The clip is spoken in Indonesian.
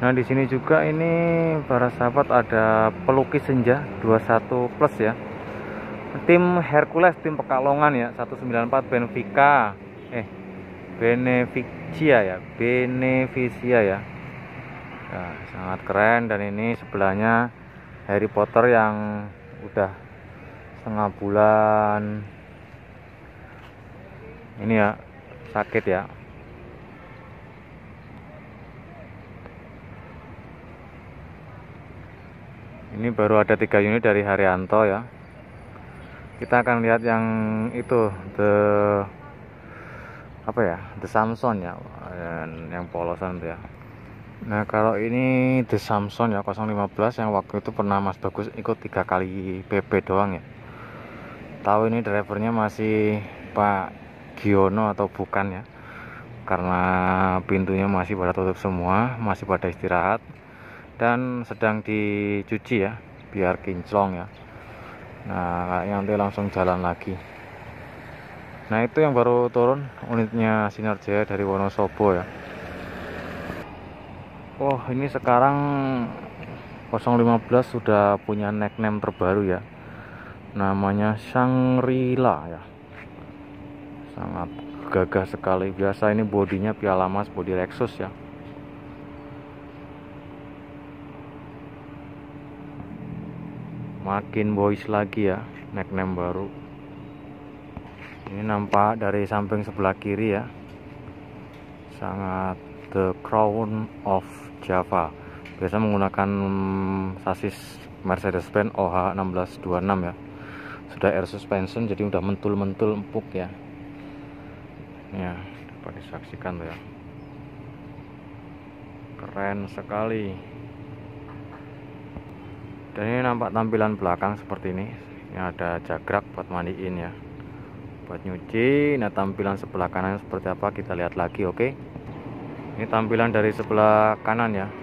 Nah, di sini juga ini para sahabat ada pelukis senja 21 plus ya. Tim Hercules, tim Pekalongan ya, 194 Benfica. Beneficia ya, Beneficia ya. Nah, sangat keren. Dan ini sebelahnya Harry Potter yang udah setengah bulan ini ya, sakit ya. Ini baru ada 3 unit dari Haryanto ya. Kita akan lihat yang itu The Samson ya, yang polosan tuh ya. Nah, kalau ini The Samson ya 015 yang waktu itu pernah Mas Bagus ikut 3 kali PP doang ya. Tahu ini drivernya masih Pak Giono atau bukan ya, karena pintunya masih pada tutup semua, masih pada istirahat dan sedang dicuci ya biar kinclong ya. Nah, nanti langsung jalan lagi. Nah, itu yang baru turun unitnya Sinar Jaya dari Wonosobo ya. Oh, ini sekarang 015 sudah punya nickname terbaru ya, namanya Shangri-La ya. Sangat gagah sekali. Biasa ini bodinya Piala Mas, bodi Lexus ya. Makin boys lagi ya, nickname baru. Ini nampak dari samping sebelah kiri ya, sangat The Crown of Java. Biasa menggunakan sasis Mercedes-Benz OH 1626 ya. Sudah air suspension, jadi udah mentul-mentul empuk ya. Ya, dapat disaksikan tuh ya. Keren sekali. Dan ini nampak tampilan belakang seperti ini. Ini ada jagrak buat mandiin ya, buat nyuci. Nah, tampilan sebelah kanan seperti apa kita lihat lagi. Oke, ini tampilan dari sebelah kanan ya.